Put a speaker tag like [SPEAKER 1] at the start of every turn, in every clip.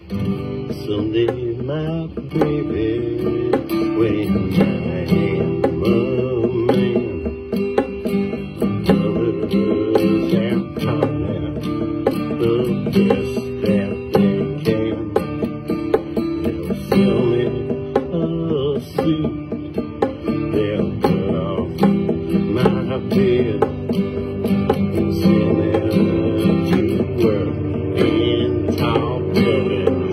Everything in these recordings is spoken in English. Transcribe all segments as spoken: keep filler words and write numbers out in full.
[SPEAKER 1] Someday, my baby, when I am a man, others have taught me the best that they can. They'll sell me a suit, they'll cut off my beard, and send me to work in tall buildings.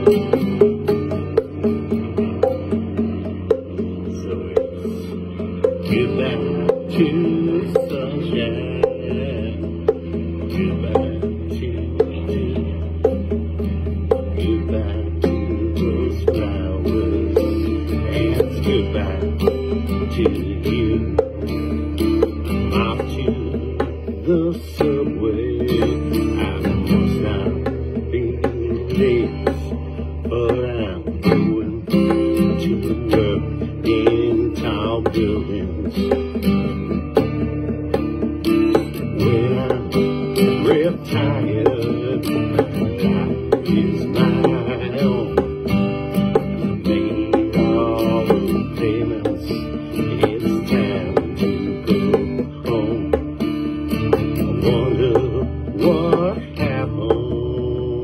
[SPEAKER 1] So it's goodbye to sunshine, goodbye to you, goodbye to those flowers, and it's goodbye to you. I'm off to the subway, I must not be late, but I'm going to work in tall buildings. When I'm real tired, my life is my own. I made all the payments, it's time to go home. I wonder what happened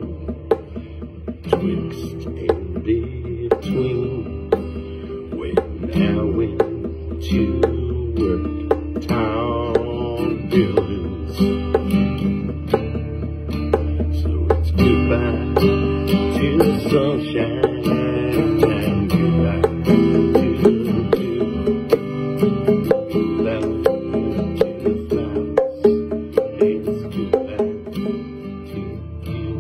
[SPEAKER 1] twixt and between when I went to work tall buildings. So it's goodbye to the sunshine and goodbye to you, goodbye to the flowers, it's goodbye to you.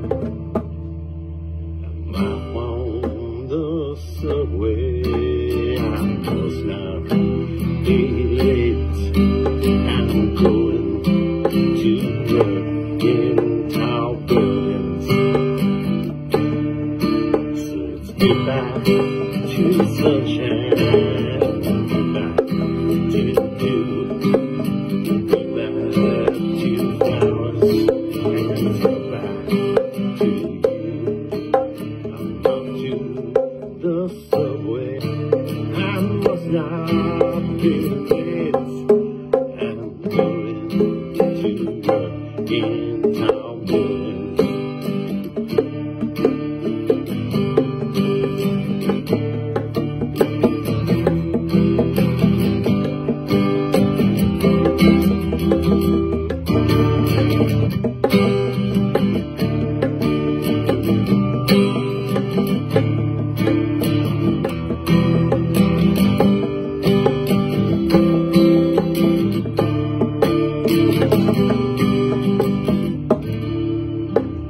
[SPEAKER 1] I'm out on the subway, I must not be late. I'm going to work in tall buildings. So it's goodbye to the sunshine, goodbye to you, goodbye to the flowers, and goodbye to you. I'm off to the subway, I must not be late. I'm going to work in tall buildings.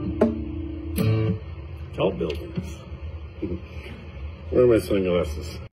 [SPEAKER 1] Tall buildings. Where are my sunglasses?